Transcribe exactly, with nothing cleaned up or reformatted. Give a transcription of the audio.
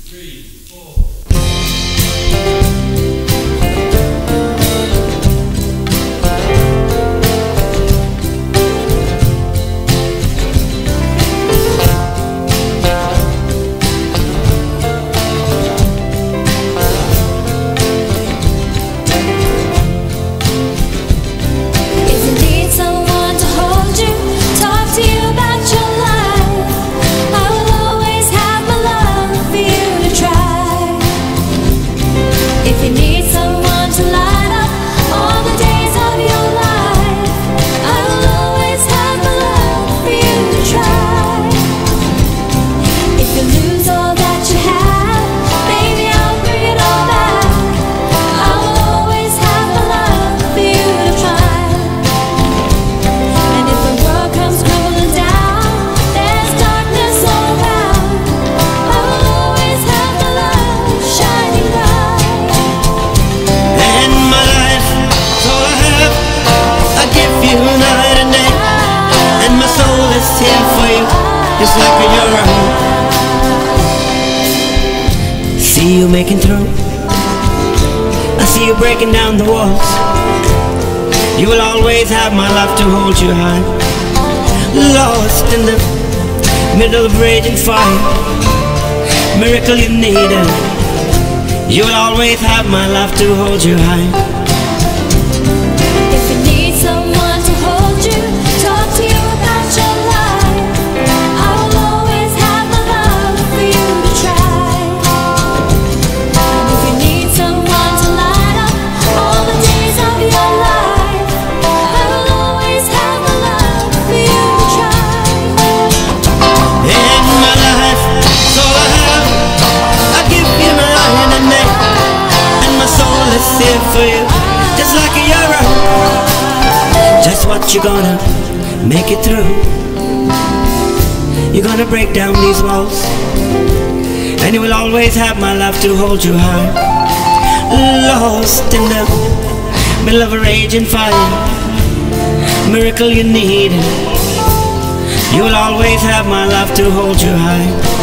three, four. Just like you're a home. See you making through. I see you breaking down the walls. You will always have my love to hold you high. Lost in the middle of raging fire, miracle you needed. You will always have my love to hold you high. Here for you, just like a hero. Just what you gonna make it through. You're gonna break down these walls, and you will always have my love to hold you high. Lost in the middle of a raging fire, miracle you needed. You will always have my love to hold you high.